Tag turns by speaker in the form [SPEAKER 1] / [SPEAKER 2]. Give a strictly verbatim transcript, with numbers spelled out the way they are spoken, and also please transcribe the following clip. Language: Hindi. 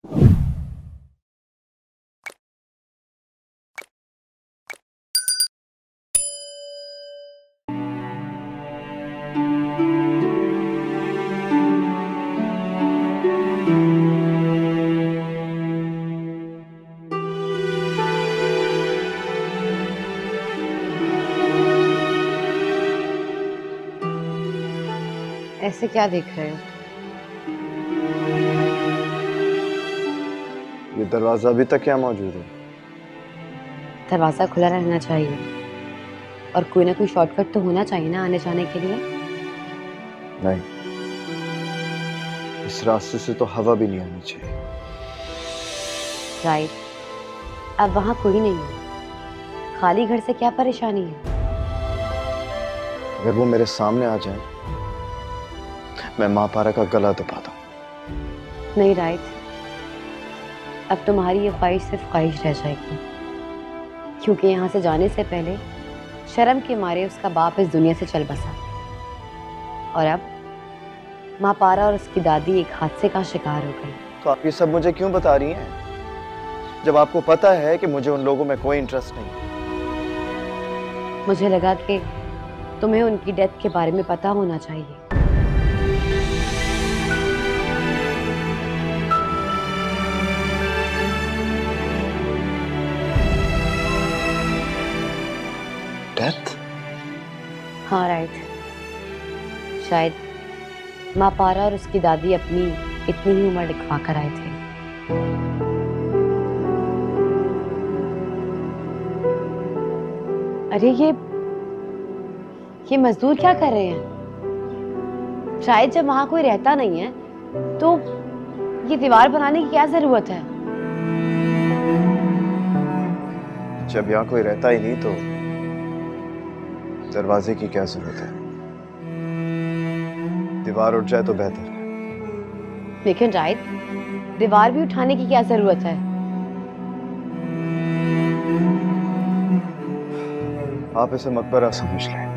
[SPEAKER 1] ऐसे क्या देख रहे हो?
[SPEAKER 2] ये दरवाजा अभी तक क्या मौजूद है?
[SPEAKER 1] दरवाजा खुला रहना चाहिए और कोई ना कोई शॉर्टकट तो होना चाहिए ना आने जाने के लिए।
[SPEAKER 2] नहीं, इस रास्ते से तो हवा भी नहीं आनी चाहिए।
[SPEAKER 1] राइट, अब वहां कोई नहीं है, खाली घर से क्या परेशानी है?
[SPEAKER 2] अगर वो मेरे सामने आ जाए, मैं माँ पारा का गला दबा दूं।
[SPEAKER 1] नहीं राइट, अब तुम्हारी ये ख्वाहिश सिर्फ ख्वाहिश रह जाएगी, क्योंकि यहाँ से जाने से पहले शर्म के मारे उसका बाप इस दुनिया से चल बसा, और अब माँ पारा और उसकी दादी एक हादसे का शिकार हो गई।
[SPEAKER 2] तो आप ये सब मुझे क्यों बता रही हैं, जब आपको पता है कि मुझे उन लोगों में कोई इंटरेस्ट नहीं?
[SPEAKER 1] मुझे लगा कि तुम्हें उनकी डेथ के बारे में पता होना चाहिए।
[SPEAKER 2] डेथ?
[SPEAKER 1] हाँ राइट, शायद माँ पारा और उसकी दादी अपनी इतनी ही उम्र लिखवा कर आए थे। अरे ये ये मजदूर क्या कर रहे हैं? शायद जब वहां कोई रहता नहीं है तो ये दीवार बनाने की क्या जरूरत है?
[SPEAKER 2] जब यहाँ कोई रहता ही नहीं तो दरवाजे की क्या जरूरत है? दीवार उठ जाए तो बेहतर है।
[SPEAKER 1] लेकिन राइट, दीवार भी उठाने की क्या जरूरत है?
[SPEAKER 2] आप इसे मकबरा समझ लें।